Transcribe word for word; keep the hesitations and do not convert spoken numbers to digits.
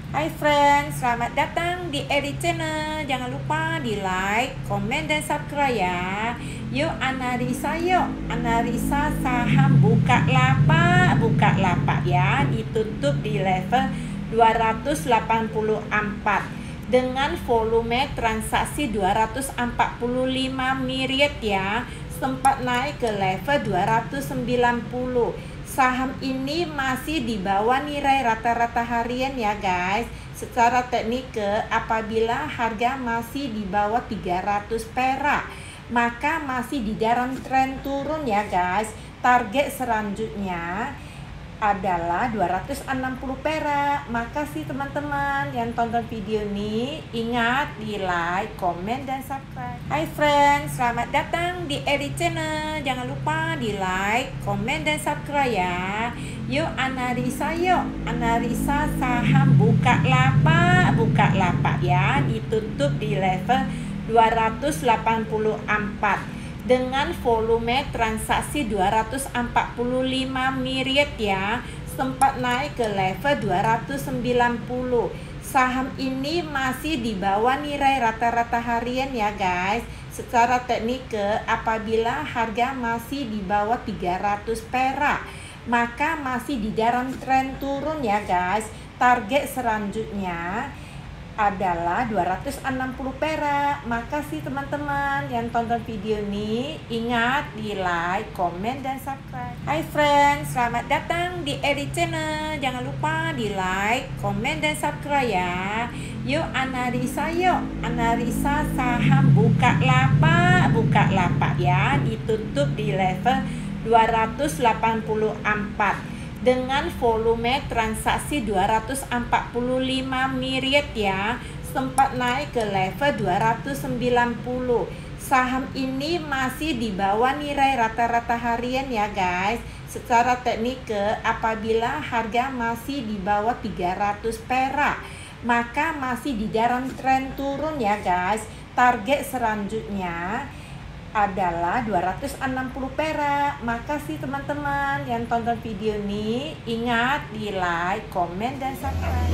Hai friends, selamat datang di Eri Channel. Jangan lupa di like, komen, dan subscribe ya. Yuk analisa yuk, analisa saham Bukalapak. Bukalapak ya, ditutup di level dua ratus delapan puluh empat dengan volume transaksi dua ratus empat puluh lima miliar ya. Sempat naik ke level dua ratus sembilan puluh. Saham ini masih di bawah nilai rata-rata harian ya guys. Secara teknik apabila harga masih di bawah tiga ratus perak, maka masih di dalam tren turun ya guys. Target selanjutnya adalah dua ratus enam puluh perak. Makasih teman-teman yang tonton video ini. Ingat di like, komen, dan subscribe. Hai friends, selamat datang di Eri Channel. Jangan lupa di like, komen, dan subscribe ya. Yuk analisa yuk, analisa saham Bukalapak. Bukalapak ya, ditutup di level dua ratus delapan puluh empat dengan volume transaksi dua ratus empat puluh lima miliar ya. Sempat naik ke level dua ratus sembilan puluh. Saham ini masih di bawah nilai rata-rata harian ya guys. Secara teknik apabila harga masih di bawah tiga ratus perak, maka masih di dalam tren turun ya guys. Target selanjutnya adalah dua ratus enam puluh perak. Makasih teman-teman yang tonton video ini. Ingat di like, komen, dan subscribe. Hai friends, selamat datang di Eri Channel. Jangan lupa di like, komen, dan subscribe ya. Yuk analisa yuk, analisa saham Bukalapak. Bukalapak ya, ditutup di level dua ratus delapan puluh empat dengan volume transaksi dua ratus empat puluh lima miliar ya. Sempat naik ke level dua ratus sembilan puluh. Saham ini masih di bawah nilai rata-rata harian ya guys. Secara teknik apabila harga masih di bawah tiga ratus perak, maka masih di dalam tren turun ya guys. Target selanjutnya adalah dua ratus enam puluh perak. Makasih teman-teman yang tonton video ini. Ingat di like, komen, dan subscribe.